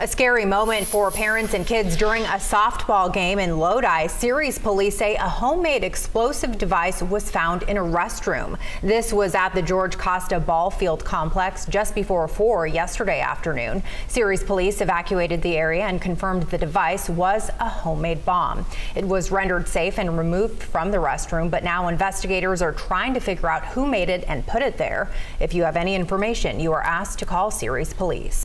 A scary moment for parents and kids during a softball game in Lodi. Ceres police say a homemade explosive device was found in a restroom. This was at the George Costa ball field complex just before 4 yesterday afternoon. Ceres police evacuated the area and confirmed the device was a homemade bomb. It was rendered safe and removed from the restroom, but now investigators are trying to figure out who made it and put it there. If you have any information, you are asked to call Ceres police.